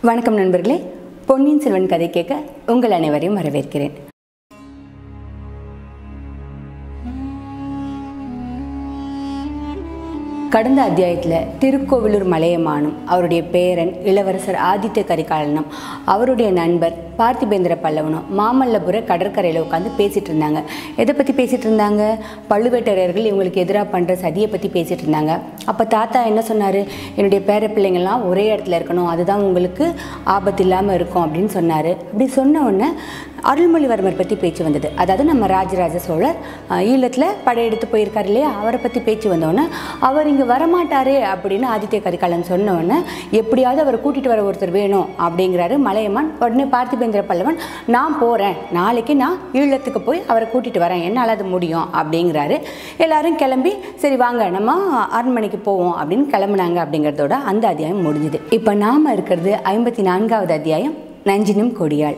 வணக்கம் நண்பர்களே, பொன்னியின் செல்வன் கதை கேட்க உங்கள் அனைவரையும் வரவேற்கிறேன். கடந்த அத்தியாயத்தில் திருக்கோவிலூர் மலையமானும் அவருடைய பேரன் இளவரசர் ஆதித்த கரிகாலனும் அவருடைய நண்பர் பார்த்திபேந்திர பல்லவனும் மாமல்லபுர கடற்கரையில் உட்காந்து பேசிகிட்டு இருந்தாங்க. எதை பற்றி பேசிகிட்டு இருந்தாங்க? பழுவேட்டரையர்கள் இவங்களுக்கு எதிராக பண்ணுற சதியை பற்றி பேசிகிட்டு இருந்தாங்க. அப்போ தாத்தா என்ன சொன்னார்? என்னுடைய பேர பிள்ளைங்கள்லாம் ஒரே இடத்துல இருக்கணும், அதுதான் உங்களுக்கு ஆபத்து இல்லாமல் இருக்கும் அப்படின்னு சொன்னார். அப்படி சொன்ன உடனே அருள்மொழிவர்மர் பற்றி பேச்சு வந்தது. அதாவது நம்ம ராஜராஜ சோழர் ஈழத்தில் படையெடுத்து போயிருக்காரு இல்லையா, அவரை பற்றி பேச்சு வந்தோடனே அவர் இங்கே வரமாட்டாரே அப்படின்னு ஆதித்ய கரிகாலன் சொன்னோடனே எப்படியாவது அவரை கூட்டிகிட்டு வர ஒருத்தர் வேணும் அப்படிங்கிறாரு மலையமான். உடனே பார்த்திபேந்திர பல்லவன், நான் போகிறேன், நாளைக்கு நான் ஈழத்துக்கு போய் அவரை கூட்டிகிட்டு வரேன், என்னால் அது முடியும் அப்படிங்கிறாரு. எல்லாரும் கிளம்பி சரி வாங்க நம்ம அரண்மனைக்கு போவோம் அப்படின்னு கிளம்புனாங்க. அப்படிங்கிறதோட அந்த அத்தியாயம் முடிஞ்சுது. இப்போ நாம் இருக்கிறது 54வது அத்தியாயம், நஞ்சினும் கொடியாள்.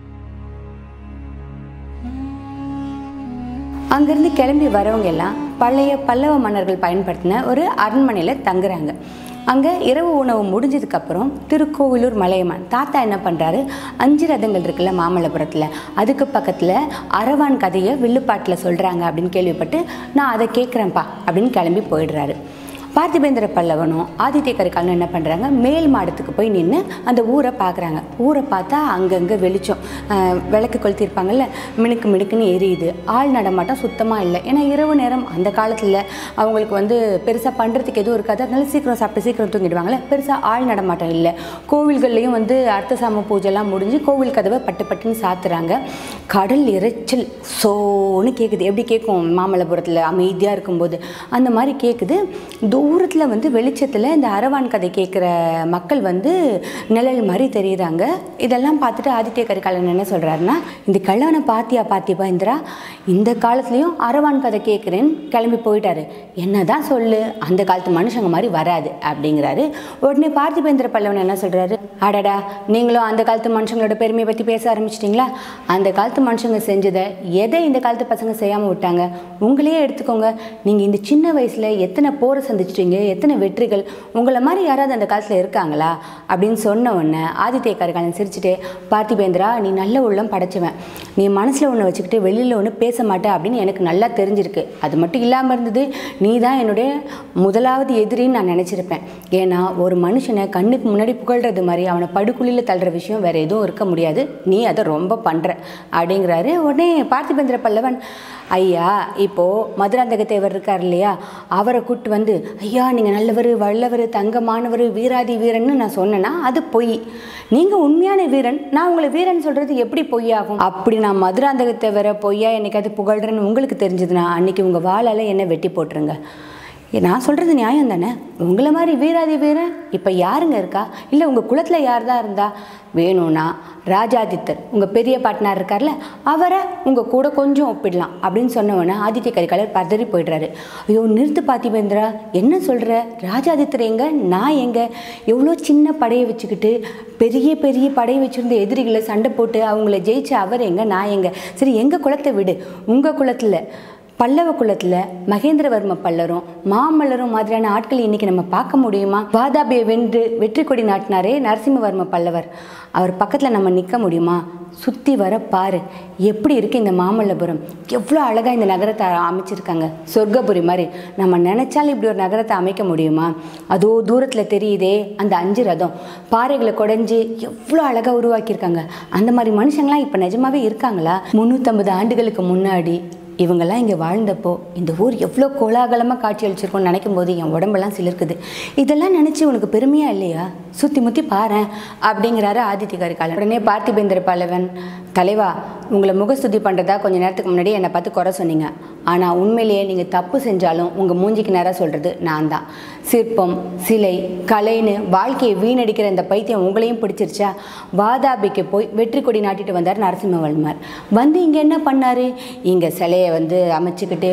அங்கேருந்து கிளம்பி வரவங்க எல்லாம் பழைய பல்லவ மன்னர்கள் பயன்படுத்தின ஒரு அரண்மனையில் தங்குறாங்க. அங்கே இரவு உணவு முடிஞ்சதுக்கப்புறம் திருக்கோவிலூர் மலையமான் தாத்தா என்ன பண்ணுறாரு, 5 ரதங்கள் இருக்குல்ல மாமல்லபுரத்தில், அதுக்கு பக்கத்தில் அரவான் கதையை வில்லுப்பாட்டில் சொல்கிறாங்க அப்படின்னு கேள்விப்பட்டு நான் அதை கேட்குறேன்ப்பா அப்படின்னு கிளம்பி போயிடுறாரு. பார்த்திபேந்திர பல்லவனும் ஆதித்ய கரிகாலனும் என்ன பண்ணுறாங்க, மேல் மாடத்துக்கு போய் நின்று அந்த ஊரை பார்க்குறாங்க. ஊரை பார்த்தா அங்கங்கே வெளிச்சம், விளக்கு கொளுத்திருப்பாங்கல்ல, மினுக்கு மினுக்குன்னு எரியுது. ஆள் நடமாட்டம் சுத்தமாக இல்லை. ஏன்னா இரவு நேரம் அந்த காலத்தில் அவங்களுக்கு பெருசாக பண்ணுறதுக்கு எதுவும் இருக்காது, அதனால சீக்கிரம் சாப்பிட்டு சீக்கிரம் தூங்கிடுவாங்கள்ல, பெருசாக ஆள் நடமாட்டம் இல்லை. கோவில்கள்லேயும் அர்த்த சாம பூஜைலாம் முடிஞ்சு கோவில் கதவை பட்டு பட்டுன்னு சாத்துறாங்க. கடல் இறைச்சல் சோன்னு கேட்குது. எப்படி கேட்கும் மாமல்லபுரத்தில் அமைதியாக இருக்கும்போது? அந்த மாதிரி கேட்குது. தூரத்தில் வெளிச்சத்தில் இந்த அரவான் கதை கேட்குற மக்கள் நிழல் மாதிரி தெரியுறாங்க. இதெல்லாம் பார்த்துட்டு ஆதித்ய கரிகாலன் என்ன சொல்கிறாருன்னா, இந்த கல்யாண பார்த்திபேந்திரா இந்த காலத்துலேயும் அரவான் கதை கேட்குறேன்னு கிளம்பி போயிட்டாரு. என்னதான் சொல்லு, அந்த காலத்து மனுஷங்க மாதிரி வராது அப்படிங்கிறாரு. உடனே பார்த்திபேந்திர பல்லவன் என்ன சொல்கிறாரு, அடடா நீங்களும் அந்த காலத்து மனுஷங்களோட பெருமையை பற்றி பேச ஆரம்பிச்சிட்டிங்களா? அந்த காலத்து மனுஷங்க செஞ்சதை எதை இந்த காலத்து பசங்க செய்யாமல் விட்டாங்க? உங்களையே எடுத்துக்கோங்க, நீங்கள் இந்த சின்ன வயசில் எத்தனை போரை சந்திச்சிட்டீங்க, எத்தனை வெற்றிகள், உங்களை மாதிரி யாராவது அந்த காலத்தில் இருக்காங்களா அப்படின்னு சொன்ன உடனே ஆதித்ய கரிகாலன் சிரிச்சுட்டே, பார்த்திபேந்திரா நீ நல்ல உள்ளம் படைச்சவன், நீ மனசில் ஒன்று வச்சுக்கிட்டு வெளியில் ஒன்று பேச மாட்டே அப்படின்னு எனக்கு நல்லா தெரிஞ்சிருக்கு. அது மட்டும் இல்லாமல் இருந்தது, நீ தான் என்னுடைய முதலாவது எதிரின்னு நான் நினச்சிருப்பேன். ஏன்னா ஒரு மனுஷனை கண்ணுக்கு முன்னாடி புகழ்கிறது மாதிரி அவனை படுகுழியில் தள்ளுற விஷயம் வேறு எதுவும் இருக்க முடியாது, நீ அதை ரொம்ப பண்ணுற அப்படிங்கிறாரு. உடனே பார்த்திபேந்திர பல்லவன், ஐயா இப்போது மதுராந்தக தேவர் இருக்கார் இல்லையா, அவரை கூப்பிட்டு ஐயா நீங்கள் நல்லவர், வல்லவர், தங்கமானவர், வீராதி வீரன்னு நான் சொன்னேன்னா அது பொய். நீங்கள் உண்மையான வீரன், நான் உங்களை வீரன் சொல்கிறது எப்படி பொய்யாகும்? அப்படி நான் மதுராந்தக தேவரை பொய்யா என்னைக்காவது புகழ்றேன்னு உங்களுக்கு தெரிஞ்சதுன்னா அன்றைக்கி உங்கள் வாளால் என்ன வெட்டி போட்டுருங்க. நான் சொல்கிறது நியாயம் தானே? உங்களை மாதிரி வீராதி வீரன் இப்போ யாருங்க இருக்கா? இல்லை உங்கள் குலத்தில் யார் தான் இருந்தா? வேணும்னா ராஜாதித்தர் உங்கள் பெரிய பாட்டனார் இருக்கார்ல, அவரை உங்கள் கூட கொஞ்சம் ஒப்பிடலாம் அப்படின்னு சொன்னவொன்னே ஆதித்ய கரிகாலர் பதறி போய்ட்றாரு. ஐயோ நிறுத்து பார்த்திபேந்திரா, என்ன சொல்கிற? ராஜாதித்தர் எங்கே, நான் எங்கே? எவ்வளோ சின்ன படையை வச்சுக்கிட்டு பெரிய பெரிய படையை வச்சுருந்த எதிரிகளை சண்டை போட்டு அவங்கள ஜெயிச்ச அவர் எங்கே, நான் எங்கே? சரி எங்கள் குலத்தை விடு, உங்கள் குலத்தில் பல்லவ குலத்தில் மகேந்திரவர்ம பல்லரும் மாமல்லரும் மாதிரியான ஆட்கள் இன்றைக்கி நம்ம பார்க்க முடியுமா? வாதாபியை வென்று வெற்றி கொடி நாட்டினாரே நரசிம்மவர்ம பல்லவர், அவர் பக்கத்தில் நம்ம நிற்க முடியுமா? சுற்றி வர பாரு எப்படி இருக்குது இந்த மாமல்லபுரம், எவ்வளோ அழகாக இந்த நகரத்தை அமைச்சிருக்காங்க, சொர்க்கபுரி மாதிரி. நம்ம நினச்சாலும் இப்படி ஒரு நகரத்தை அமைக்க முடியுமா? அதோ தூரத்தில் தெரியுதே அந்த 5 ரதம், பாறைகளை குடைஞ்சி எவ்வளோ அழகாக உருவாக்கியிருக்காங்க. அந்த மாதிரி மனுஷங்களாம் இப்போ நிஜமாவே இருக்காங்களா? 350 ஆண்டுகளுக்கு முன்னாடி இவங்கெல்லாம் இங்கே வாழ்ந்தப்போ இந்த ஊர் எவ்வளோ கோலாகலமாக காட்சி அளிச்சிருக்கோன்னு நினைக்கும் போது என் உடம்பெல்லாம் சிலிர்க்குது. இதெல்லாம் நினச்சி உனக்கு பெருமையாக இல்லையா? சுற்றி முற்றி பாரு அப்படிங்கிறாரு ஆதித்ய கரிகாலன். உடனே பார்த்திபேந்திர பல்லவன், தலைவா உங்களை முகஸ்துதி பண்ணுறதா கொஞ்சம் நேரத்துக்கு முன்னாடி என்னை பார்த்து குறை சொன்னீங்க, ஆனால் உண்மையிலேயே நீங்கள் தப்பு செஞ்சாலும் உங்கள் மூஞ்சிக்கு நேராக சொல்கிறது நான் தான். சிற்பம் சிலை கலைன்னு வாழ்க்கையை வீணடிக்கிற இந்த பைத்தியம் உங்களையும் பிடிச்சிருச்சா? வாதாபிக்கு போய் வெற்றி கொடி நாட்டிட்டு வந்தார் நரசிம்மவர்மர். இங்கே என்ன பண்ணார்? இங்கே சிலையை அமைச்சுக்கிட்டு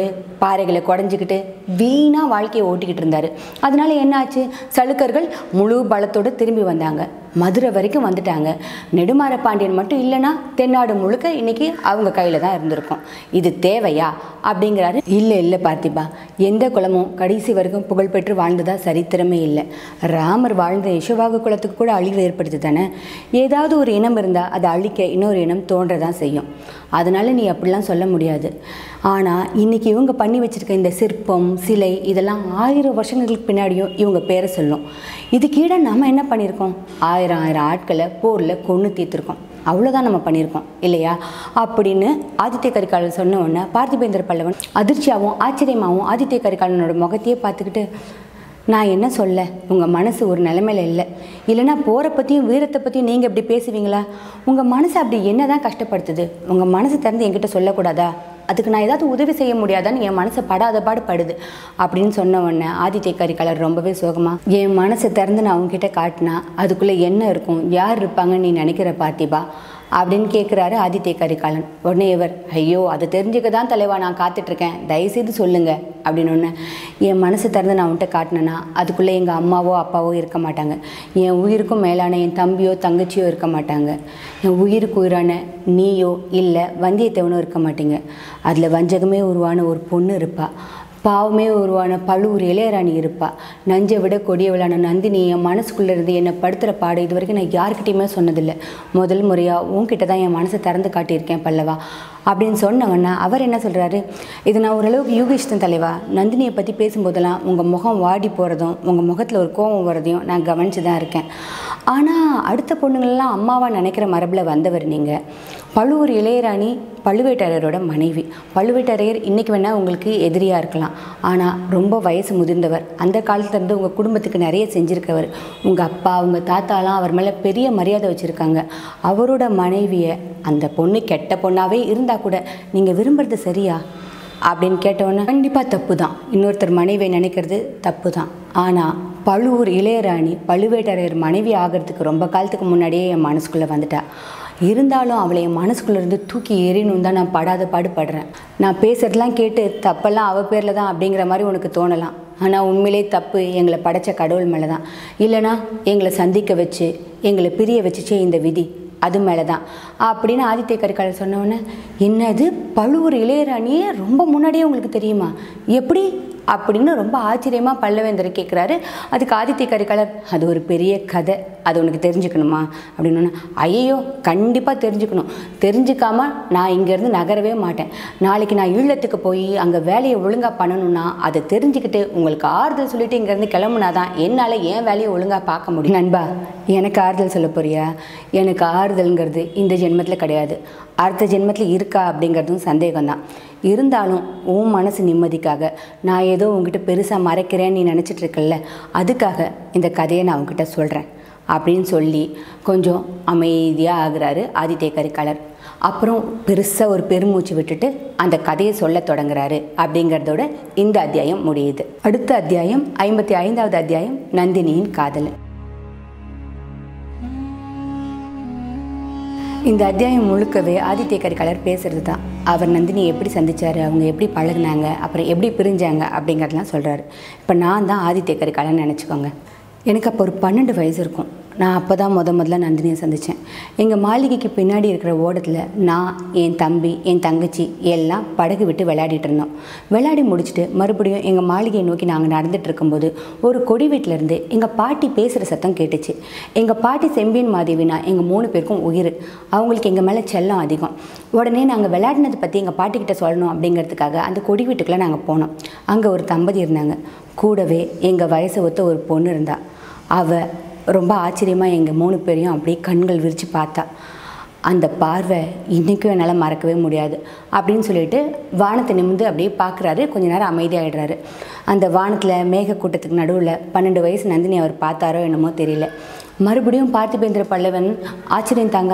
பாறைகளை குடஞ்சிக்கிட்டு வீணாக வாழ்க்கையை ஓட்டிக்கிட்டு இருந்தார். அதனால என்னாச்சு, சளுக்கர்கள் முழு பலத்தோடு திரும்பி வந்தாங்க. மதுரை வரைக்கும் வந்துட்டாங்க. நெடுமாற பாண்டியன் மட்டும் இல்லைன்னா தென்னாடு முழுக்க இன்னைக்கு அவங்க கையில் தான் இருந்திருக்கும். இது தேவையா அப்படிங்கிறாரு. இல்லை பார்த்திபா, எந்த குலமும் கடைசி வரைக்கும் புகழ்பெற்று வாழ்ந்ததா சரித்திரமே இல்லை. ராமர் வாழ்ந்த யசோவாகு குலத்துக்கு கூட அழிவு ஏற்படுத்து தானே. ஏதாவது ஒரு இனம் இருந்தால் அதை அழிக்க இன்னொரு இனம் தோன்றதான் செய்யும். அதனால நீ அப்படிலாம் சொல்ல முடியாது. ஆனால் இன்னைக்கு இவங்க பண்ணி வச்சிருக்க இந்த சிற்பம் சிலை இதெல்லாம் 1000 வருஷங்களுக்கு பின்னாடியும் இவங்க பேரை சொல்லும். இதுக்கீட நம்ம என்ன பண்ணியிருக்கோம், ஆயிரம் ஆட்களை போரில் கொன்று தீர்த்துருக்கோம். அவ்வளோதான் நம்ம பண்ணியிருக்கோம் இல்லையா அப்படின்னு ஆதித்ய கரிகாலன் சொன்ன உடனே பார்த்திபேந்திர பல்லவன் அதிர்ச்சியாகவும் ஆச்சரியமாகவும் ஆதித்ய கரிகாலனோட முகத்தையே பார்த்துக்கிட்டு, நான் என்ன சொல்ல, உங்கள் மனசு ஒரு நிலைமையில் இல்லை. இல்லைன்னா போரை பற்றியும் வீரத்தை பற்றியும் நீங்கள் இப்படி பேசுவீங்களா? உங்கள் மனசு அப்படி என்ன தான் கஷ்டப்படுத்துது? உங்கள் மனசு திறந்து என்கிட்ட சொல்லக்கூடாதா? அதுக்கு நான் ஏதாவது உதவி செய்ய முடியாதான்னு என் மனசை படாத பாடுபடுது அப்படின்னு சொன்ன உடனே ஆதித்ய கரிகாலர் ரொம்பவே சோகமாக, என் மனசை திறந்து நான் அவங்ககிட்ட காட்டினா அதுக்குள்ளே என்ன இருக்கும், யார் இருப்பாங்கன்னு நீ நினைக்கிற பார்த்திபா அப்படின்னு கேட்குறாரு ஆதித்ய கரிகாலன். உடனே இவர், ஐயோ அதை தெரிஞ்சுக்க தான் தலைவா நான் காத்துட்ருக்கேன், தயவுசெய்து சொல்லுங்க அப்படின்னு ஒன்று. என் மனசு திறந்து நான் அவன்கிட்ட காட்டினேன்னா அதுக்குள்ளே எங்கள் அம்மாவோ அப்பாவோ இருக்க மாட்டாங்க. என் உயிருக்கும் மேலான என் தம்பியோ தங்கச்சியோ இருக்க மாட்டாங்க. என் உயிருக்கு உயிரான நீயோ இல்லை வந்தியத்தேவனோ இருக்க மாட்டீங்க. அதில் வஞ்சகமே உருவான ஒரு பொண்ணு இருப்பா, பாவமே உருவான பழுவூர் இளையராணி இருப்பா, நஞ்சை விட கொடியவளான நந்தினி என் மனசுக்குள்ளே இருந்து என்னை படுத்துகிற பாடு இது வரைக்கும் நான் யார்கிட்டையுமே சொன்னதில்லை. முதல் முறையாக உன்கிட்ட தான் என் மனசை திறந்து காட்டியிருக்கேன் பல்லவா அப்படின்னு சொன்னவொன்னே அவர் என்ன சொல்கிறாரு, இது நான் ஓரளவுக்கு யூகிச்சிட்டேன் தலைவா. நந்தினியை பற்றி பேசும்போதெல்லாம் உங்கள் முகம் வாடி போகிறதும் உங்கள் முகத்தில் ஒரு கோபம் வர்றதையும் நான் கவனித்து தான் இருக்கேன். ஆனால் அடுத்த பொண்ணுங்களெல்லாம் அம்மாவாக நினைக்கிற மரபில் வந்தவர் நீங்கள். பழுவூர் இளையராணி பழுவேட்டரையரோட மனைவி. பழுவேட்டரையர் இன்றைக்கி வேணால் உங்களுக்கு எதிரியாக இருக்கலாம், ஆனால் ரொம்ப வயசு முதிர்ந்தவர். அந்த காலத்துலேருந்து உங்கள் குடும்பத்துக்கு நிறைய செஞ்சுருக்கவர். உங்கள் அப்பா உங்கள் தாத்தாலாம் அவர் மேலே பெரிய மரியாதை வச்சுருக்காங்க. அவரோட மனைவியை அந்த பொண்ணு கெட்ட பொண்ணாகவே இருந்தால் கூட நீங்கள் விரும்புறது சரியா அப்படின்னு கேட்டவொன்னே, கண்டிப்பாக தப்பு தான், இன்னொருத்தர் மனைவியை நினைக்கிறது தப்பு தான். ஆனால் பழுவூர் இளையராணி பழுவேட்டரையர் மனைவி ஆகிறதுக்கு ரொம்ப காலத்துக்கு முன்னாடியே என் மனசுக்குள்ளே வந்துட்டா. இருந்தாலும் அவளை என் மனசுக்குள்ளேருந்து தூக்கி எறியணும் தான் நான் படாத பாடுபடுறேன். நான் பேசுறதெல்லாம் கேட்டு தப்பெல்லாம் அவள் பேரில் தான் அப்படிங்கிற மாதிரி உனக்கு தோணலாம். ஆனால் உண்மையிலே தப்பு எங்களை படைத்த கடவுள் மேலே தான். இல்லைனா எங்களை சந்திக்க வச்சு எங்களை பிரிய வச்சுச்சே இந்த விதி, அது மேலே தான் அப்படின்னு ஆதித்ய கரிகாலர் சொன்னோன்னே, என்னது பழுவூர் இளையராணியே ரொம்ப முன்னாடியே உங்களுக்கு தெரியுமா, எப்படி அப்படின்னு ரொம்ப ஆச்சரியமாக பல்லவேந்தர் கேட்குறாரு. அதுக்கு ஆதித்ய கரிகாலர், அது ஒரு பெரிய கதை, அது உனக்கு தெரிஞ்சுக்கணுமா அப்படின்னு. ஐயோ கண்டிப்பாக தெரிஞ்சுக்கணும், தெரிஞ்சுக்காம நான் இங்கேருந்து நகரவே மாட்டேன். நாளைக்கு நான் ஈழத்துக்கு போய் அங்கே வேலையை ஒழுங்காக பண்ணணும்னா அதை தெரிஞ்சுக்கிட்டு உங்களுக்கு ஆறுதல் சொல்லிவிட்டு இங்கேருந்து கிளம்புனாதான் என்னால் ஏன் வேலையை ஒழுங்காக பார்க்க முடியும். நண்பா, எனக்கு ஆறுதல் சொல்ல போறியா? எனக்கு ஆறுதல்ங்கிறது இந்த ஜென்மத்தில் கிடையாது, அடுத்த ஜென்மத்தில் இருக்கா அப்படிங்கிறதும் சந்தேகம்தான். இருந்தாலும் உன் மனசு நிம்மதிக்காக நான் ஏதோ உங்ககிட்ட பெருசாக மறைக்கிறேன்னு நீ நினச்சிட்டு இருக்கல, அதுக்காக இந்த கதையை நான் உங்ககிட்ட சொல்கிறேன் அப்படின்னு சொல்லி கொஞ்சம் அமைதியாக ஆகுறாரு ஆதித்ய கரிகாலர். அப்புறம் பெருசாக ஒரு பெருமூச்சு விட்டுட்டு அந்த கதையை சொல்ல தொடங்குறாரு. அப்படிங்கிறதோட இந்த அத்தியாயம் முடியுது. அடுத்த அத்தியாயம் 55வது அத்தியாயம், நந்தினியின் காதல். இந்த அத்தியாயம் முழுக்கவே ஆதித்ய கரிகாலர் பேசுகிறது தான். அவர் நந்தினியை எப்படி சந்தித்தார், அவங்க எப்படி பழகினாங்க, அப்புறம் எப்படி பிரிஞ்சாங்க அப்படிங்கிறதெல்லாம் சொல்கிறாரு. இப்போ நான் தான் ஆதித்ய கரிகாலன் நினச்சிக்கோங்க. எனக்கு அப்போ ஒரு 12 வயசு இருக்கும். நான் அப்போ தான் முதல்ல நந்தினியை சந்தித்தேன். எங்கள் மாளிகைக்கு பின்னாடி இருக்கிற ஓடத்தில் நான், என் தம்பி, என் தங்கச்சி எல்லாம் படகு விட்டு விளையாடிட்டு இருந்தோம். விளையாடி முடிச்சுட்டு மறுபடியும் எங்கள் மாளிகையை நோக்கி நாங்கள் நடந்துட்டு இருக்கும்போது ஒரு கொடி வீட்டிலேருந்து எங்கள் பாட்டி பேசுகிற சத்தம் கேட்டுச்சு. எங்கள் பாட்டி செம்பியன் மாதேவினா எங்கள் 3 பேருக்கும் உயிர். அவங்களுக்கு எங்கள் மேலே செல்லம் அதிகம். உடனே நாங்கள் விளையாடினதை பற்றி எங்கள் பாட்டிக்கிட்ட சொல்லணும் அப்படிங்கிறதுக்காக அந்த கொடி வீட்டுக்குள்ளே நாங்கள் போனோம். அங்கே ஒரு தம்பதி இருந்தாங்க. கூடவே எங்கள் வயசை ஒத்த ஒரு பொண்ணு இருந்தா. அவள் ரொம்ப ஆச்சரியமாக எங்கள் 3 பேரையும் அப்படியே கண்கள் விரித்து பார்த்தா. அந்த பார்வை இன்றைக்கும் என்னால் மறக்கவே முடியாது அப்படின்னு சொல்லிட்டு வானத்தை நிமிர்ந்து அப்படியே பார்க்குறாரு. கொஞ்ச நேரம் அமைதியாகிடுறாரு. அந்த வானத்தில் மேகக்கூட்டத்துக்கு நடுவில் 12 வயசு நந்தினி அவர் பார்த்தாரோ என்னமோ தெரியல. மறுபடியும் பார்த்திபேந்திர பல்லவன் ஆச்சரியம் தாங்காமல்,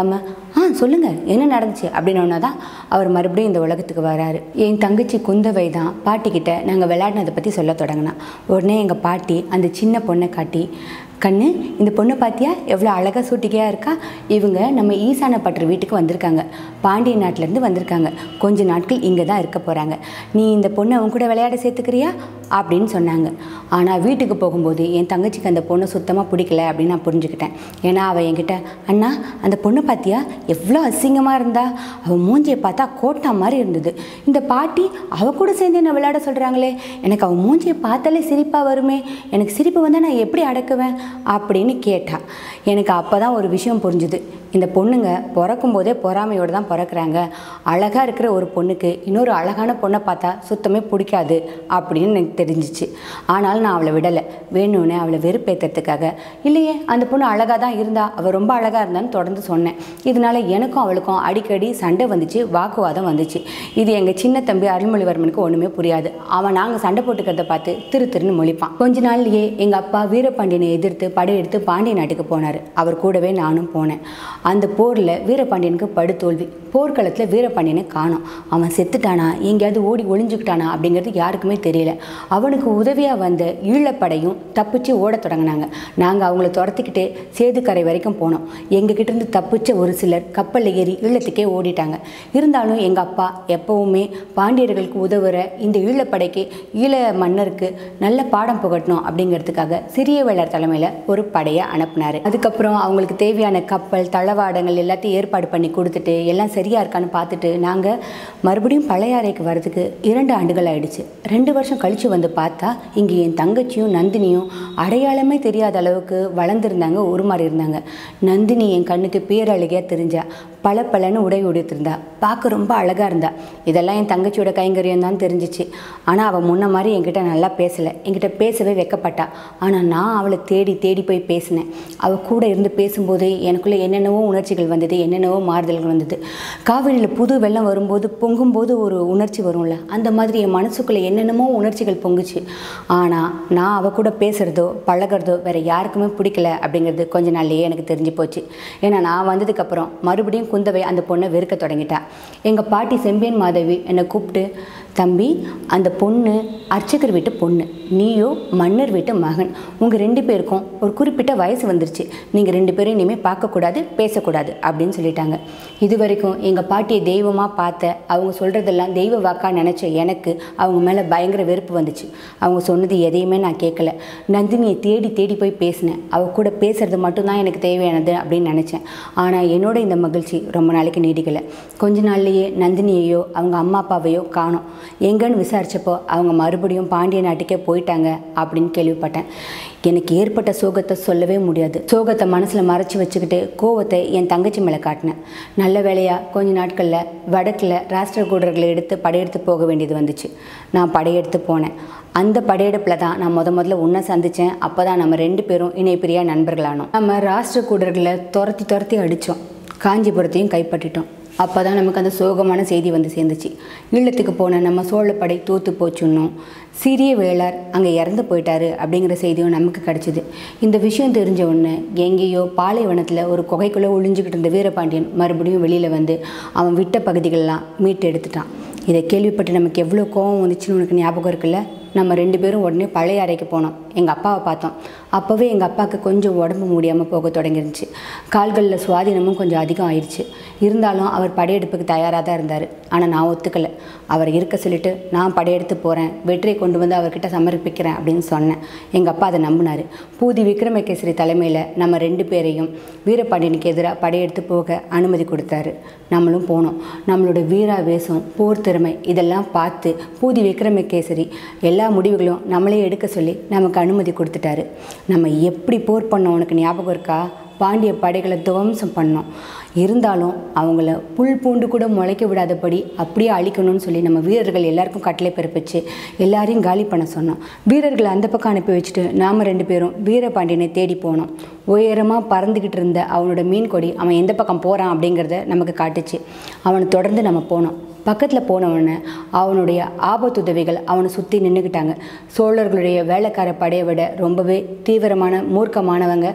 சொல்லுங்கள் என்ன நடந்துச்சு அப்படின்னு தான் அவர் மறுபடியும் இந்த உலகத்துக்கு வராரு. என் தங்கச்சி குந்தவை தான் பாட்டிக்கிட்ட நாங்கள் விளையாடினதை பற்றி சொல்ல தொடங்கினா. உடனே எங்கள் பாட்டி அந்த சின்ன பொண்ணை காட்டி, கண்ணு இந்த பொண்ணை பார்த்தியா எவ்வளோ அழகாக சூட்டிக்கையாக இருக்கா, இவங்க நம்ம ஈசான பட்டர் வீட்டுக்கு வந்திருக்காங்க, பாண்டிய நாட்டிலேருந்து வந்திருக்காங்க, கொஞ்ச நாட்கள் இங்கே தான் இருக்க போகிறாங்க, நீ இந்த பொண்ணை அவங்க கூட விளையாட சேர்த்துக்கிறியா அப்படின்னு சொன்னாங்க. ஆனால் வீட்டுக்கு போகும்போது என் தங்கச்சிக்கு அந்த பொண்ணை சுத்தமாக பிடிக்கல அப்படின்னு நான் புரிஞ்சுக்கிட்டேன். ஏன்னா அவள் என்கிட்ட, அண்ணா அந்த பொண்ணை பார்த்தியா எவ்வளோ அசிங்கமாக இருந்தா, அவள் மூஞ்சியை பார்த்தா கோட்டா மாதிரி இருந்தது, இந்த பாட்டி அவள் கூட சேர்ந்து என்ன விளையாட சொல்கிறாங்களே, எனக்கு அவள் மூஞ்சியை பார்த்தாலே சிரிப்பாக வருமே, எனக்கு சிரிப்பு வந்தால் நான் எப்படி அடக்குவேன் அப்படின்னு கேட்டா. எனக்கு அப்போ தான் ஒரு விஷயம் புரிஞ்சுது. இந்த பொண்ணுங்க பிறக்கும் போதே பொறாமையோடு தான் பிறக்கிறாங்க. அழகாக இருக்கிற ஒரு பொண்ணுக்கு இன்னொரு அழகான பொண்ணை பார்த்தா சுத்தமே பிடிக்காது அப்படின்னு எனக்கு தெரிஞ்சிச்சு. ஆனால் நான் அவளை விடலை. வேணும்னு அவளை வெறுப்பேற்றுறதுக்காக, இல்லையே அந்த பொண்ணு அழகாக தான் இருந்தா, அவள் ரொம்ப அழகாக இருந்தான்னு தொடர்ந்து சொன்னேன். இதனால் எனக்கும் அவளுக்கும் அடிக்கடி சண்டை வந்துச்சு, வாக்குவாதம் வந்துச்சு. இது எங்கள் சின்ன தம்பி அருள்மொழிவர்மனுக்கு ஒன்றுமே புரியாது. அவன் நாங்கள் சண்டை போட்டுக்கிறத பார்த்து திருன்னு முழிப்பான். கொஞ்ச நாள்லேயே எங்கள் அப்பா வீரபாண்டியனை எதிர்த்து படையெடுத்து பாண்டிய நாட்டுக்கு போனார். அவர் கூடவே நானும் போனேன். அந்த போரில் வீரபாண்டியனுக்கு படுதோல்வி. போர்க்களத்தில் வீரபாண்டியனை காணோம். அவன் செத்துட்டானா, எங்கேயாவது ஓடி ஒளிஞ்சுக்கிட்டானா அப்படிங்கிறது யாருக்குமே தெரியல. அவனுக்கு உதவியாக வந்த ஈழப்படையும் தப்பிச்சு ஓட தொடங்கினாங்க. நாங்கள் அவங்கள துரத்திக்கிட்டே சேதுக்கரை வரைக்கும் போனோம். எங்ககிட்டேருந்து தப்பிச்ச ஒரு சிலர் கப்பலில் ஏறி ஈழத்துக்கே ஓடிட்டாங்க. இருந்தாலும் எங்கள் அப்பா எப்போவுமே பாண்டியர்களுக்கு உதவுற இந்த ஈழப்படைக்கு, ஈழ மன்னருக்கு நல்ல பாடம் புகட்டணும் அப்படிங்கிறதுக்காக சிறிய வேளர் தலைமையில் ஒரு படையை அனுப்புனார். அதுக்கப்புறம் அவங்களுக்கு தேவையான கப்பல் தளவாடங்கள் எல்லாத்தையும் ஏற்பாடு பண்ணி கொடுத்துட்டு எல்லாம் சரியாக இருக்கான்னு பார்த்துட்டு நாங்கள் மறுபடியும் பழையாறைக்கு வர்றதுக்கு 2 ஆண்டுகள் ஆயிடுச்சு. 2 வருஷம் கழித்து வந்து பார்த்தா இங்கே என் தங்கச்சியும் நந்தினியும் அடையாளமே தெரியாத அளவுக்கு வளர்ந்துருந்தாங்க, ஒரு மாதிரி இருந்தாங்க. நந்தினி என் கண்ணுக்கு பேரழகியாக தெரிஞ்சா. பளபளன்னு உடை உடுத்திருந்தா, பார்க்க ரொம்ப அழகாக இருந்தா. இதெல்லாம் என் தங்கச்சியோட கைங்கரியம் தான் தெரிஞ்சிச்சு. ஆனால் அவள் முன்ன மாதிரி என்கிட்ட நல்லா பேசலை, என்கிட்ட பேசவே வெக்கப்பட்டா. ஆனால் நான் அவளை தேடி தேடி போய் பேசினேன். அவள் கூட இருந்து பேசும்போது எனக்குள்ளே என்னென்னவோ உணர்ச்சிகள் வந்தது, என்னென்னவோ மாறுதல்கள் வந்தது. காவிரியில் புது வெள்ளம் வரும்போது பொங்கும்போது ஒரு உணர்ச்சி வரும்ல, அந்த மாதிரி என் மனசுக்குள்ளே என்னென்னமோ உணர்ச்சிகள் பொங்குச்சு. ஆனால் நான் அவள் கூட பேசுகிறதோ பழகிறதோ வேறு யாருக்குமே பிடிக்கல அப்படிங்கிறது கொஞ்ச நாள்லேயே எனக்கு தெரிஞ்சு போச்சு. ஏன்னா நான் வந்ததுக்கப்புறம் மறுபடியும் குந்தவை அந்த பொண்ணை வெறுக்க தொடங்கிட்டா. எங்கள் பாட்டி செம்பியன் மாதவி என்னை கூப்பிட்டு, தம்பி அந்த பொண்ணு அர்ச்சகர் வீட்டு பொண்ணு, நீயோ மன்னர் வீட்டு மகன், உங்கள் 2 பேருக்கும் ஒரு குறிப்பிட்ட வயசு வந்துருச்சு, நீங்கள் 2 பேரும் இனிமேல் பார்க்கக்கூடாது பேசக்கூடாது அப்படின்னு சொல்லிட்டாங்க. இது வரைக்கும் எங்கள் பாட்டியை தெய்வமாக பார்த்த, அவங்க சொல்கிறதெல்லாம் தெய்வ வாக்காக நினச்ச எனக்கு அவங்க மேலே பயங்கர வெறுப்பு வந்துச்சு. அவங்க சொன்னது எதையுமே நான் கேட்கல. நந்தினியை தேடி தேடி போய் பேசினேன். அவள் கூட பேசுகிறது மட்டும்தான் எனக்கு தேவையானது அப்படின்னு நினச்சேன். ஆனால் என்னோட இந்த மகிழ்ச்சி ரொம்ப நாளைக்கு நீடிக்கலை. கொஞ்ச நாள்லேயே நந்தினியையோ அவங்க அம்மா அப்பாவையோ காணோம். எங்கன்னு விசாரித்தப்போ அவங்க மறுபடியும் பாண்டிய நாட்டுக்கே போயிட்டாங்க அப்படின்னு கேள்விப்பட்டேன். எனக்கு ஏற்பட்ட சோகத்தை சொல்லவே முடியாது. சோகத்தை மனசில் மறைச்சி வச்சுக்கிட்டு கோவத்தை என் தங்கச்சி மேலே காட்டினேன். நல்ல வேலையாக கொஞ்ச நாட்களில் வடக்கில் ராஷ்டிரகூடர்களை எடுத்து படையெடுத்து போக வேண்டியது வந்துச்சு. நான் படையெடுத்து போனேன். அந்த படையெடுப்பில் தான் நான் முதல்ல உன்னை சந்தித்தேன். அப்போ தான் நம்ம 2 பேரும் இணைப்பிரியா நண்பர்களானோம். நம்ம ராஷ்டிரகூடர்களை துரத்தி அடித்தோம், காஞ்சிபுரத்தையும் கைப்பற்றிட்டோம். அப்போ தான் நமக்கு அந்த சோகமான செய்தி வந்து சேர்ந்துச்சு. ஈழத்துக்கு போன நம்ம சோழப்படை தோற்று போச்சுன்னும், சிறிய வேளார் அங்கே இறந்து போயிட்டாரு அப்படிங்கிற செய்தியும் நமக்கு கிடச்சிது. இந்த விஷயம் தெரிஞ்ச உடனே எங்கேயோ பாலைவனத்தில் ஒரு குகைக்குள்ளே ஒளிஞ்சிக்கிட்டு இருந்த வீரபாண்டியன் மறுபடியும் வெளியில் வந்து அவன் விட்ட பகுதிகளெலாம் மீட்டு எடுத்துட்டான். இதை கேள்விப்பட்டு நமக்கு எவ்வளோ கோபம் வந்துச்சுன்னு உனக்கு ஞாபகம் இருக்குல்ல? நம்ம 2 பேரும் உடனே பழைய அறைக்கு போனோம். எங்கள் அப்பாவை பார்த்தோம். அப்போவே எங்கள் அப்பாவுக்கு கொஞ்சம் உடம்பு முடியாமல் போக தொடங்கிருந்துச்சு. கால்களில் சுவாதீனமும் கொஞ்சம் அதிகம் ஆயிடுச்சு. இருந்தாலும் அவர் படையெடுப்புக்கு தயாராக தான் இருந்தார். ஆனால் நான் ஒத்துக்கலை. அவரை இருக்க சொல்லிவிட்டு நான் படையெடுத்து போகிறேன், வெற்றியை கொண்டு வந்து அவர்கிட்ட சமர்ப்பிக்கிறேன் அப்படின்னு சொன்னேன். எங்கள் அப்பா அதை நம்பினார். பூதி விக்ரமகேசரி தலைமையில் நம்ம 2 பேரையும் வீரபாண்டியனுக்கு எதிராக படையெடுத்து போக அனுமதி கொடுத்தாரு. நம்மளும் போனோம். நம்மளோட வீராவேசம், போர் திறமை இதெல்லாம் பார்த்து பூதி விக்ரமகேசரி எல்லா முடிவுகளும் நம்மளே எடுக்க சொல்லி நமக்கு அனுமதி கொடுத்துட்டாரு. நம்ம எப்படி போர் பண்ணோம் உனக்கு ஞாபகம் இருக்கா? பாண்டிய படைகளை துவம்சம் பண்ணோம். இருந்தாலும் அவங்கள புல் பூண்டு கூட முளைக்க விடாதபடி அப்படியே அழிக்கணும்னு சொல்லி நம்ம வீரர்கள் எல்லாருக்கும் கட்டளை பிறப்பிச்சு எல்லாரையும் காலி பண்ண சொன்னோம். வீரர்களை அந்த பக்கம் அனுப்பி வச்சுட்டு நாம் 2 பேரும் வீரபாண்டியனை தேடி போனோம். உயரமாக பறந்துக்கிட்டு இருந்த அவனோட மீன் கொடி அவன் எந்த பக்கம் போகிறான் அப்படிங்கிறத நமக்கு காட்டுச்சு. அவனை தொடர்ந்து நம்ம போனோம். பக்கத்தில் போனவொடனே அவனுடைய ஆபத்துதவிகள் அவனை சுற்றி நின்றுக்கிட்டாங்க. சோழர்களுடைய வேலைக்கார படையை விட ரொம்பவே தீவிரமான மூர்க்கமானவங்க.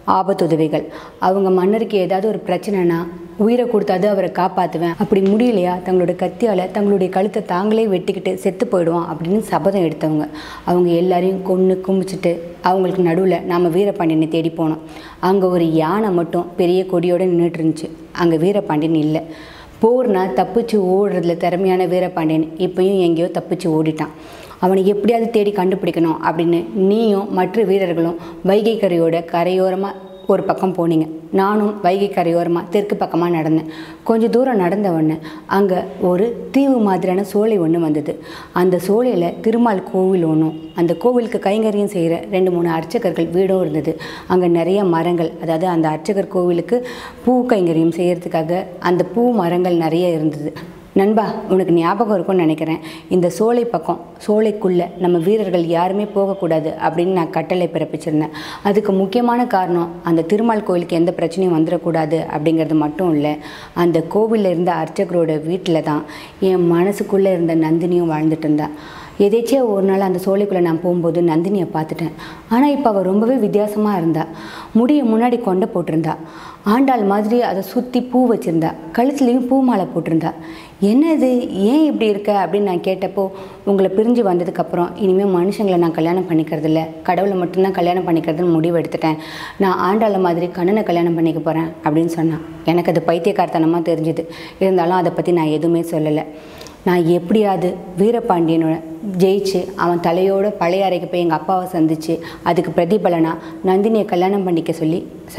ஆபத்துதவிகள். அவங்க மன்னருக்கு ஏதாவது ஒரு பிரச்சனைனா உயிரை கொடுத்தாது அவரை காப்பாற்றுவேன், அப்படி முடியலையா தங்களோட கத்தியால் தங்களுடைய கழுத்தை தாங்களே வெட்டிக்கிட்டு செத்து போயிடுவோம் அப்படின்னு சபதம் எடுத்தவங்க. அவங்க எல்லாரையும் கொன்று கும்பிச்சிட்டு அவங்களுக்கு நடுவில் நாம் வீரபாண்டியனை தேடி போனோம். அங்கே ஒரு யானை மட்டும் பெரிய கொடியோடு நின்றுட்டு இருந்துச்சு. அங்கே வீரபாண்டியன் இல்லை. போர்னா தப்பிச்சு ஓடுறதுல திறமையான வீரபாண்டியன் இப்பயும் எங்கேயோ தப்பிச்சு ஓடிட்டான். அவனை எப்படியாவது தேடி கண்டுபிடிக்கணும் அப்படின்னு நீயும் மற்ற வீரர்களும் வைகை கரையோரமாக ஒரு பக்கம் போனீங்க. நானும் வைகை கரையோரமாக தெற்கு பக்கமாக நடந்தேன். கொஞ்சம் தூரம் நடந்த உடனே அங்கே ஒரு தீவு மாதிரியான சோலை ஒன்று வந்தது. அந்த சோலையில் திருமால் கோவில் ஒன்றும், அந்த கோவிலுக்கு கைங்கரியம் செய்கிற 2-3 அர்ச்சகர்கள் வீடும் இருந்தது. அங்கே நிறைய மரங்கள், அதாவது அந்த அர்ச்சகர் கோவிலுக்கு பூ கைங்கரியம் செய்கிறதுக்காக அந்த பூ மரங்கள் நிறைய இருந்தது. நண்பா, உனக்கு ஞாபகம் இருக்கும்னு நினைக்கிறேன், இந்த சோலை பக்கம் சோலைக்குள்ளே நம்ம வீரர்கள் யாருமே போகக்கூடாது அப்படின்னு நான் கட்டளை பிறப்பிச்சிருந்தேன். அதுக்கு முக்கியமான காரணம் அந்த திருமால் கோவிலுக்கு எந்த பிரச்சனையும் வந்துடக்கூடாது அப்படிங்கிறது மட்டும் இல்லை, அந்த கோவிலில் இருந்த அர்ச்சகரோட வீட்டில் தான் என் மனசுக்குள்ளே இருந்த நந்தினியும் வாழ்ந்துட்டு இருந்தா. எதேச்சியாக ஒரு நாள் அந்த சோலைக்குள்ளே நான் போகும்போது நந்தினியை பார்த்துட்டேன். ஆனால் இப்போ அவள் ரொம்பவே வித்தியாசமாக இருந்தா. முடியை முன்னாடி கொண்டை போட்டிருந்தா, ஆண்டாள் மாதிரி அதை சுற்றி பூ வச்சுருந்தா, கழுத்துலேயும் பூ மாலை போட்டிருந்தா. என்ன இது, ஏன் இப்படி இருக்க அப்படின்னு நான் கேட்டப்போ, உங்களை பிரிஞ்சு வந்ததுக்கப்புறம் இனிமேல் மனுஷங்களை நான் கல்யாணம் பண்ணிக்கிறதில்ல, கடவுளை மட்டும்தான் கல்யாணம் பண்ணிக்கிறதுன்னு முடிவு எடுத்துட்டேன், நான் ஆண்டாளை மாதிரி கண்ணனை கல்யாணம் பண்ணிக்க போகிறேன் அப்படின்னு சொன்னான். எனக்கு அது பைத்தியக்காரத்தனமாக தெரிஞ்சுது. இருந்தாலும் அதை பற்றி நான் எதுவுமே சொல்லலை. நான் எப்படியாவது வீரபாண்டியனோட ஜெயிச்சு அவன் தலையோட பழைய அறைக்கு போய் எங்கள் அப்பாவை சந்தித்து அதுக்கு பிரதிபலனா நந்தினியை கல்யாணம் பண்ணிக்க சொல்லி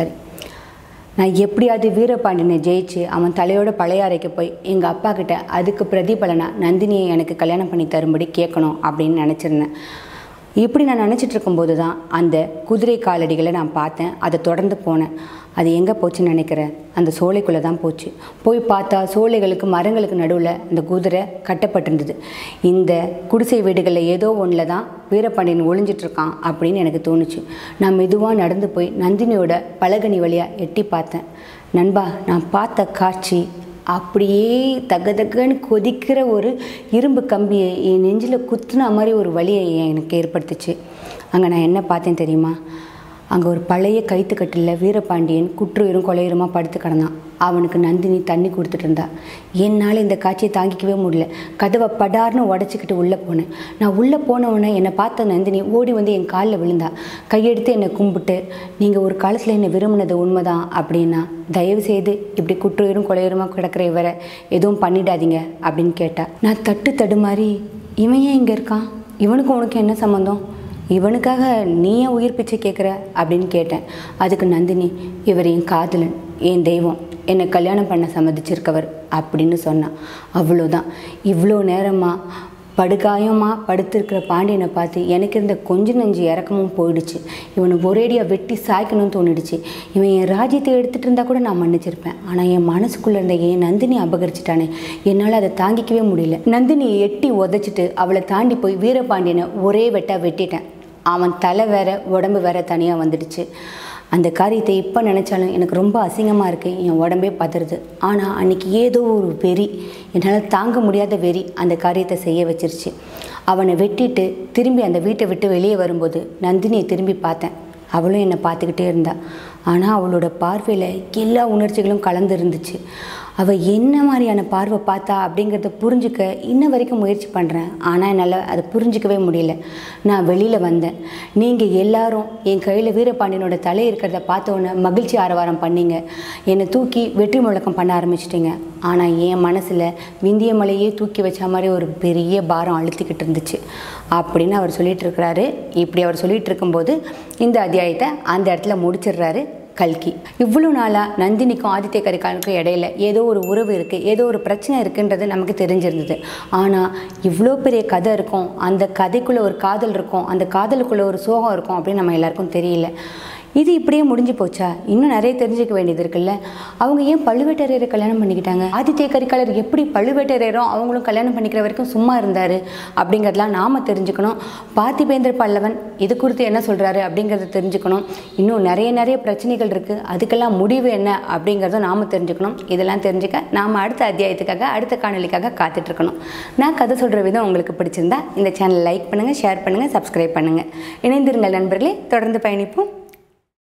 நான் எப்படியாவது வீரபாண்டியனை ஜெயிச்சு அவன் தலையோட பழைய அறைக்கு போய் எங்கள் அப்பா கிட்ட அதுக்கு பிரதிபலனா நந்தினியை எனக்கு கல்யாணம் பண்ணி தரும்படி கேட்கணும் அப்படின்னு நினச்சிருந்தேன். இப்படி நான் நினச்சிட்டு இருக்கும்போது தான் அந்த குதிரை காலடிகளை நான் பார்த்தேன். அதை தொடர்ந்து போனேன். அது எங்கே போச்சுன்னு நினைக்கிறேன், அந்த சோலைக்குள்ளே தான் போச்சு. போய் பார்த்தா சோலைகளுக்கு மரங்களுக்கு நடுவில் அந்த குதிரை கட்டப்பட்டிருந்தது. இந்த குடிசை வீடுகளில் ஏதோ ஒன்றில் தான் வீரபாண்டியன் ஒளிஞ்சிட்ருக்கான் அப்படின்னு எனக்கு தோணுச்சு. நான் மெதுவாக நடந்து போய் நந்தினியோட பலகனி வழியாக எட்டி பார்த்தேன். நண்பா, நான் பார்த்த காட்சி அப்படியே தகன்னு கொதிக்கிற ஒரு இரும்பு கம்பியை என் நெஞ்சில் குத்துன மாதிரி ஒரு வலியை எனக்கு ஏற்படுத்துச்சு. அங்கே நான் என்ன பார்த்தேன் தெரியுமா? அங்கே ஒரு பழைய கைத்துக்கட்டில் வீரபாண்டியன் குற்றுயிரும் கொலையுருமா படுத்து கிடந்தான். அவனுக்கு நந்தினி தண்ணி கொடுத்துட்டு இருந்தா. என்னால் இந்த காட்சியை தாங்கிக்கவே முடியல. கதவை படார்னு உடச்சிக்கிட்டு உள்ளே போனேன். நான் உள்ளே போனவுடனே என்னை பார்த்த நந்தினி ஓடி வந்து என் காலில் விழுந்தா. கையெடுத்து என்னை கும்பிட்டு, நீங்கள் ஒரு காலத்தில் என்னை விரும்பினது உண்மைதான் அப்படின்னா, தயவு செய்து இப்படி குற்றுயிரும் கொலையுருமா கிடக்கிற இவரை எதுவும் பண்ணிடாதீங்க அப்படின்னு கேட்டா. நான் தடுமாறி, இவன் ஏன் இங்கே இருக்கான், இவனுக்கு உனக்கு என்ன சம்மந்தம், இவனுக்காக நீ ஏன் உயிர் பிச்சை கேட்குற அப்படின்னு கேட்டேன். அதுக்கு நந்தினி, இவர் என் காதலன், என் தெய்வம், என்னை கல்யாணம் பண்ண சம்மதிச்சிருக்கவர் அப்படின்னு சொன்னான். அவ்வளோதான். இவ்வளோ நேரமாக படுகாயமாக படுத்திருக்கிற பாண்டியனை பார்த்து எனக்கு இருந்த கொஞ்சம் நெஞ்சு இறக்கமும் போயிடுச்சு. இவனை ஒரேடியாக வெட்டி சாய்க்கணும்னு தோணிடுச்சு. இவன் என் ராஜ்யத்தை எடுத்துகிட்டு இருந்தால் கூட நான் மன்னிச்சிருப்பேன். ஆனால் என் மனசுக்குள்ளே இருந்த என் நந்தினி அபகரிச்சிட்டானே, என்னால் அதை தாங்கிக்கவே முடியல. நந்தினியை எட்டி உதச்சிட்டு அவளை தாண்டி போய் வீரபாண்டியனை ஒரே வெட்டிட்டேன். அவன் தலை வேற உடம்பு வேற தனியாக வந்துடுச்சு. அந்த காரியத்தை இப்போ நினச்சாலும் எனக்கு ரொம்ப அசிங்கமாக இருக்குது, என் உடம்பே பதறுது. ஆனால் அன்றைக்கி ஏதோ ஒரு வெறி, என்னால் தாங்க முடியாத வெறி அந்த காரியத்தை செய்ய வச்சிருச்சு. அவனை வெட்டிட்டு திரும்பி அந்த வீட்டை விட்டு வெளியே வரும்போது நந்தினியை திரும்பி பார்த்தேன். அவளும் என்னை பார்த்துக்கிட்டே இருந்தா. ஆனால் அவளோட பார்வையில் எல்லா உணர்ச்சிகளும் கலந்து இருந்துச்சு. அவள் என்ன மாதிரியான பார்வை பார்த்தா அப்படிங்கிறத புரிஞ்சுக்க இன்ன வரைக்கும் முயற்சி பண்ணுறேன். ஆனால் என்னால் அதை புரிஞ்சிக்கவே முடியல. நான் வெளியில் வந்தேன். நீங்கள் எல்லாரும் என் கையில் வீரபாண்டியனோட தலை இருக்கிறத பார்த்தோன்னே மகிழ்ச்சி ஆரவாரம் பண்ணிங்க. என்னை தூக்கி வெற்றி முழக்கம் பண்ண ஆரம்பிச்சிட்டிங்க. ஆனால் என் மனசில் விந்திய மலையே தூக்கி வச்ச மாதிரி ஒரு பெரிய பாரம் அழுத்திக்கிட்டு இருந்துச்சு அப்படின்னு அவர் சொல்லிகிட்டு இருக்கிறாரு. இப்படி அவர் சொல்லிகிட்டு இருக்கும்போது இந்த அத்தியாயத்தை அந்த இடத்துல முடிச்சிடுறாரு கல்கி. இவ்வளோ நாளாக நந்தினிக்கும் ஆதித்ய கரிகாலனுக்கும் இடையில ஏதோ ஒரு உறவு இருக்குது, ஏதோ ஒரு பிரச்சனை இருக்குன்றது நமக்கு தெரிஞ்சிருந்தது. ஆனால் இவ்வளோ பெரிய கதை இருக்கும், அந்த கதைக்குள்ளே ஒரு காதல் இருக்கும், அந்த காதலுக்குள்ளே ஒரு சோகம் இருக்கும் அப்படின்னு நம்ம எல்லாருக்கும் தெரியல. இது இப்படியே முடிஞ்சு போச்சா? இன்னும் நிறைய தெரிஞ்சுக்க வேண்டியது இருக்குல்ல. அவங்க ஏன் பழுவேட்டரையரை கல்யாணம் பண்ணிக்கிட்டாங்க? ஆதித்ய கரிகாலர் எப்படி பழுவேட்டரையரும் அவங்களும் கல்யாணம் பண்ணிக்கிற வரைக்கும் சும்மா இருந்தார் அப்படிங்கிறதெல்லாம் நாம் தெரிஞ்சுக்கணும். பார்த்திபேந்திர பல்லவன் இது குறித்து என்ன சொல்கிறாரு அப்படிங்கிறத தெரிஞ்சுக்கணும். இன்னும் நிறைய பிரச்சனைகள் இருக்குது, அதுக்கெல்லாம் முடிவு என்ன அப்படிங்கிறதும் நாம் தெரிஞ்சுக்கணும். இதெல்லாம் தெரிஞ்சுக்க நாம் அடுத்த அத்தியாயத்துக்காக அடுத்த காணொலிக்காக காத்துட்ருக்கணும். நான் கதை சொல்கிற விதம் உங்களுக்கு பிடிச்சிருந்தா இந்த சேனலை லைக் பண்ணுங்கள், ஷேர் பண்ணுங்கள், சப்ஸ்கிரைப் பண்ணுங்கள். இணைந்திருங்கள் நண்பர்களே, தொடர்ந்து பயணிப்போம்.